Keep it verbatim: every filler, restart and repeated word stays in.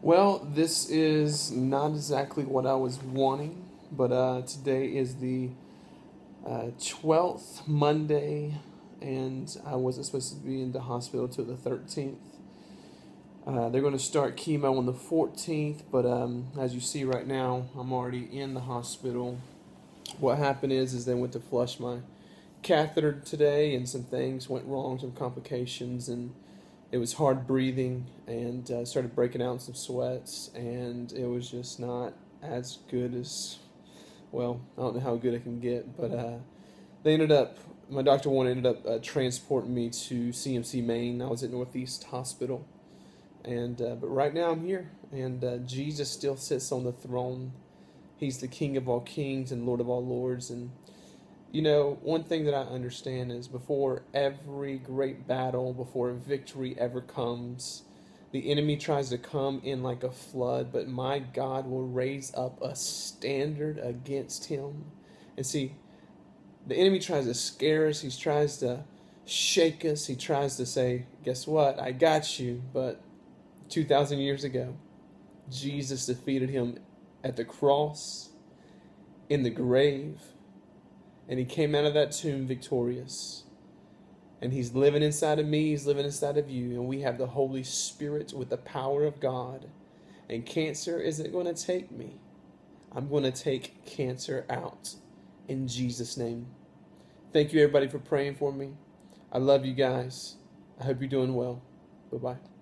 Well, this is not exactly what I was wanting, but uh, today is the uh, twelfth Monday, and I wasn't supposed to be in the hospital till the thirteenth. Uh, they're going to start chemo on the fourteenth, but um, as you see right now, I'm already in the hospital. What happened is, is they went to flush my catheter today, and some things went wrong, some complications, and it was hard breathing, and uh, started breaking out in some sweats, and it was just not as good as, well, I don't know how good it can get, but uh, they ended up, my doctor one ended up uh, transporting me to C M C Maine. I was at Northeast Hospital, and uh, but right now I'm here, and uh, Jesus still sits on the throne. He's the King of all kings and Lord of all lords, and you know, one thing that I understand is before every great battle, before a victory ever comes, the enemy tries to come in like a flood, but my God will raise up a standard against him. And see, the enemy tries to scare us, he tries to shake us, he tries to say, guess what, I got you. But two thousand years ago, Jesus defeated him at the cross, in the grave, and he came out of that tomb victorious. And he's living inside of me, he's living inside of you, and we have the Holy Spirit with the power of God. And cancer isn't going to take me. I'm going to take cancer out in Jesus' name. Thank you everybody for praying for me. I love you guys. I hope you're doing well. Bye-bye.